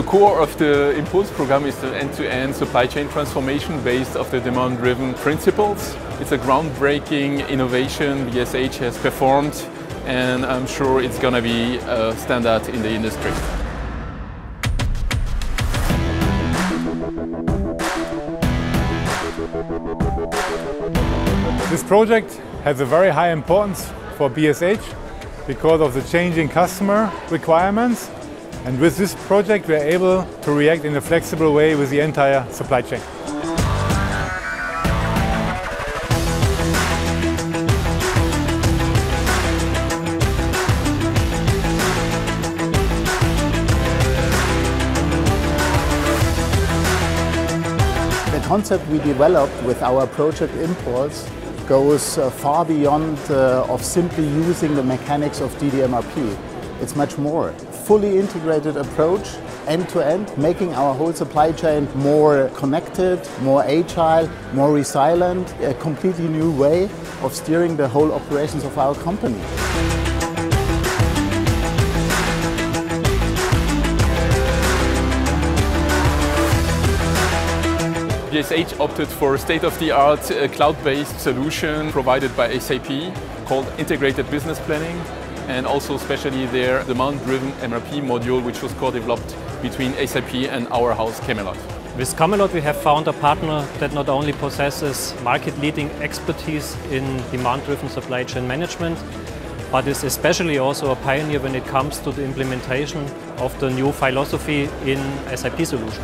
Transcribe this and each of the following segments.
The core of the Impulse program is the end-to-end supply chain transformation based on the demand-driven principles. It's a groundbreaking innovation BSH has performed, and I'm sure it's going to be a standard in the industry. This project has a very high importance for BSH because of the changing customer requirements. And with this project, we are able to react in a flexible way with the entire supply chain. The concept we developed with our project Impulse goes far beyond of simply using the mechanics of DDMRP. It's much more. Fully integrated approach, end-to-end, making our whole supply chain more connected, more agile, more resilient, a completely new way of steering the whole operations of our company. BSH opted for a state-of-the-art cloud-based solution provided by SAP called Integrated Business Planning, and also especially their demand-driven MRP module, which was co-developed between SAP and our house Camelot. With Camelot we have found a partner that not only possesses market-leading expertise in demand-driven supply chain management, but is especially also a pioneer when it comes to the implementation of the new philosophy in SAP solutions.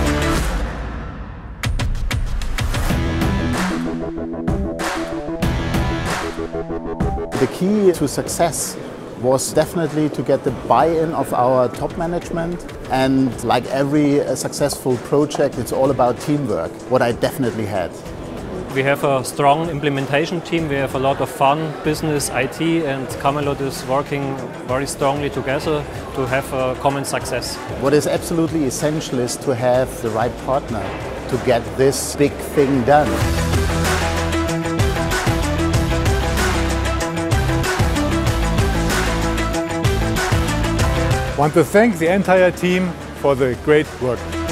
The key to success was definitely to get the buy-in of our top management, and like every successful project, it's all about teamwork, what I definitely had. We have a strong implementation team, we have a lot of fun, business, IT, and Camelot is working very strongly together to have a common success. What is absolutely essential is to have the right partner to get this big thing done. I want to thank the entire team for the great work.